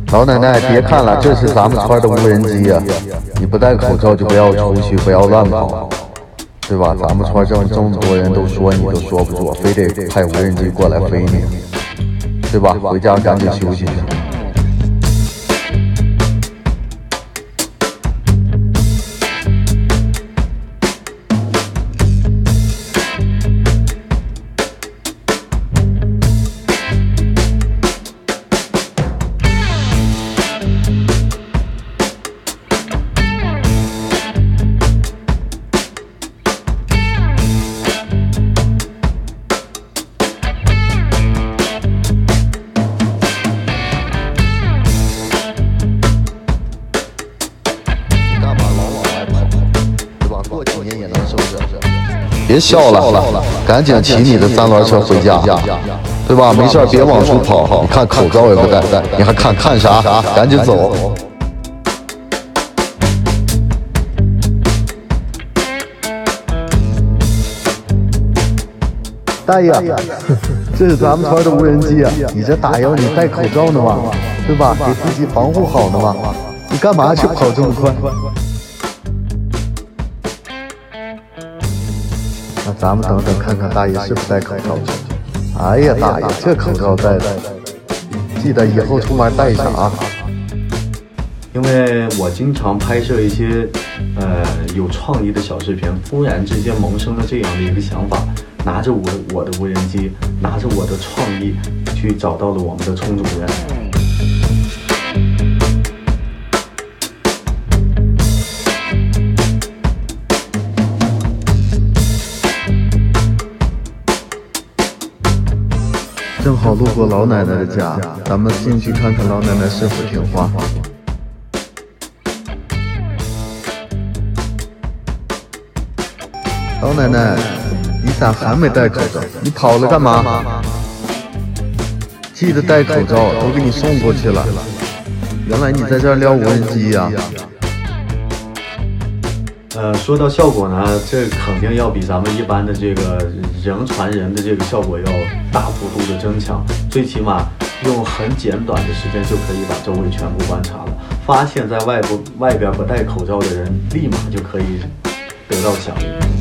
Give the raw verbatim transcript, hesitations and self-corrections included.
老奶奶，别看了，这是咱们村的无人机呀、啊！你不戴口罩就不要出去，不要乱跑，对吧？咱们村这么这么多人都说你都说不住，非得派无人机过来飞你，对吧？回家赶紧休息去。别笑了，赶紧骑你的三轮车回家，对吧？没事别往出跑，你看口罩也不戴，你还看看啥？赶紧走。大爷，这是咱们村的无人机啊！你这打油，你戴口罩呢吗？对吧？给自己防护好呢吗？你干嘛去跑这么快？那咱们等等看看大爷是不是戴口罩去。哎呀，大爷，这口罩戴的，记得以后出门戴上啊。 因为我经常拍摄一些呃有创意的小视频，忽然之间萌生了这样的一个想法，拿着我我的无人机，拿着我的创意，去找到了我们的冲主任。 正好路过老奶奶的家，咱们进去看看老奶奶是否听话。老奶奶，你咋还没戴口罩？你跑了干嘛？记得戴口罩，都给你送过去了。原来你在这儿撩无人机呀、啊？ 呃，说到效果呢，这肯定要比咱们一般的这个人传人的这个效果要大幅度的增强，最起码用很简短的时间就可以把周围全部观察了，发现在外部外边不戴口罩的人，立马就可以得到响应。